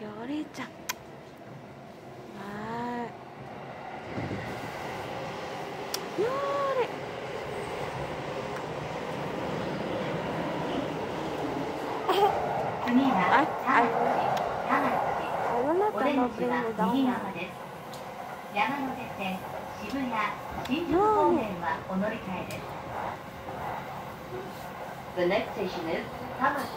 お兄ちゃん。はーい。よーれ。 次は田町、 お出口は右側です。山手線、渋谷、新宿方面はお乗り換えです。The next station is 田町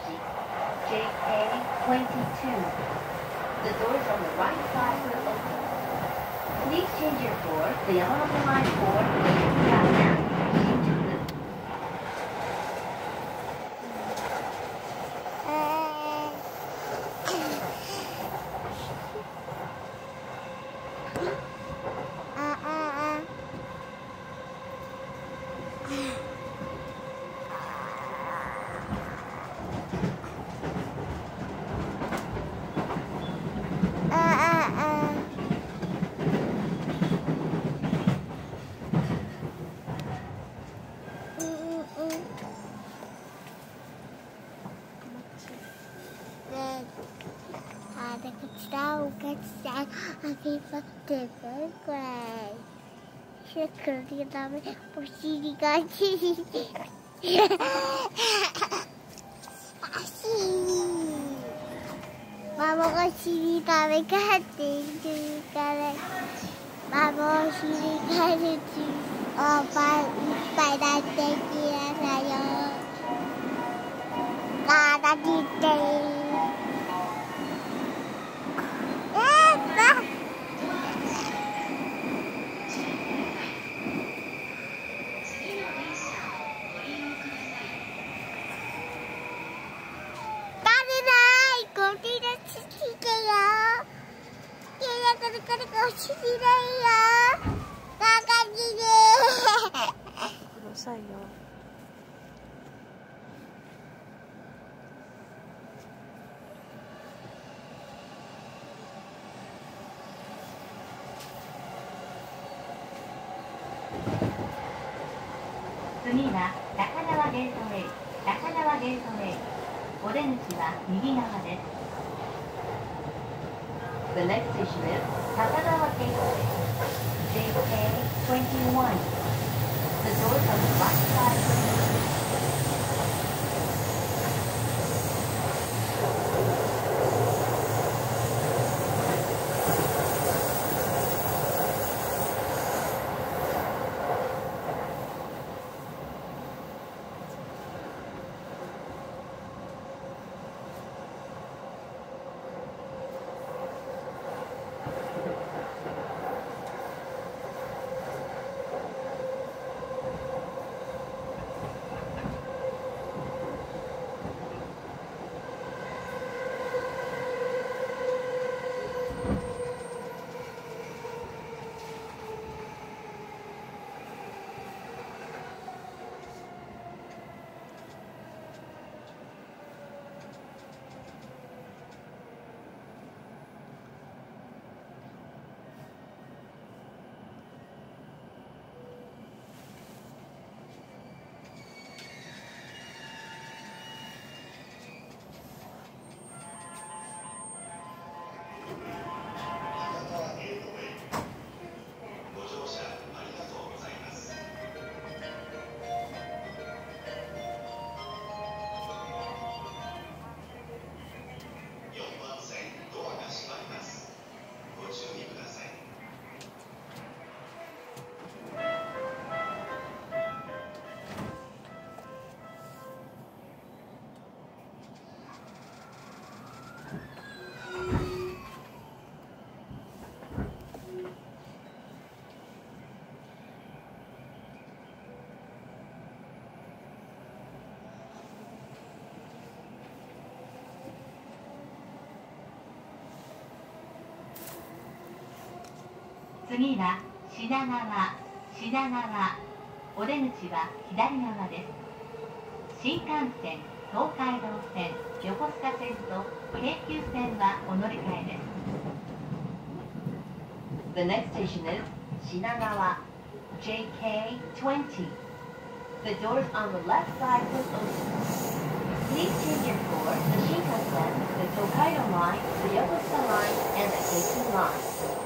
JK22. The doors on the right side will open. Please change your floor to the Yamanote Line for Shibuya and Shinjuku. こちらお客さん、ハッピーバースデーこれ。シュークリームお尻がちい。ママが尻食べかっているから、ママお尻がるちおっぱいいっぱいだってきなさよ。体きってうるさいよ。 次は高輪ゲートウェイ、高輪ゲートウェイ。お出口は右側です。The next station is 高輪 Gateway, JK21. The doors on the right side. 次は品川、品川。お出口は左側です。新幹線、東海道線、横須賀線と京急線はお乗り換えです。The next station is 品川 JK20. The doors on the left side will open. Please change your floor to Shinkansen descend the Tokaido Line, the Yokosuka Line, and the Keishin Line.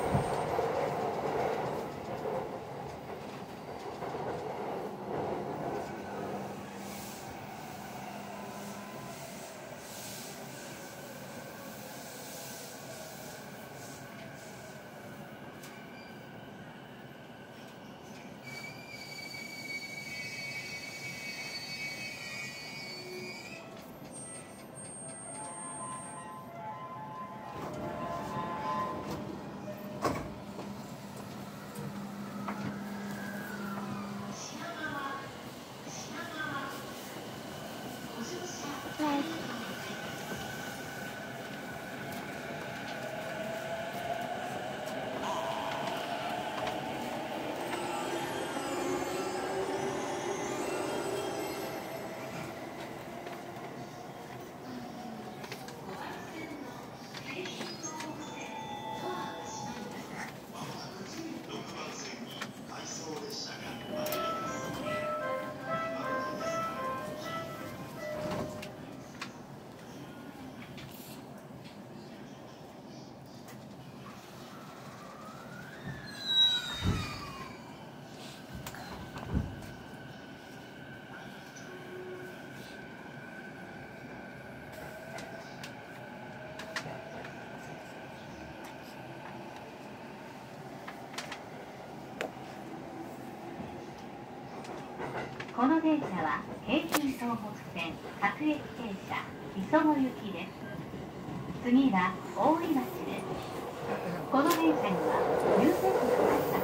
この電車は京浜東北線各駅停車磯子行きです。次は大井町です。この電車には優先席があります。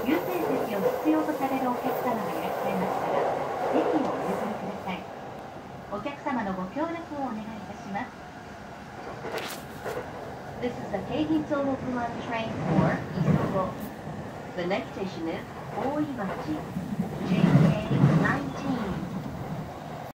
優先席を必要とされるお客様がいらっしゃいましたら席をお譲りください。お客様のご協力をお願いいたします。 This is the Keihin Local Line train for Isogo. The next station is Oimachi, JK19.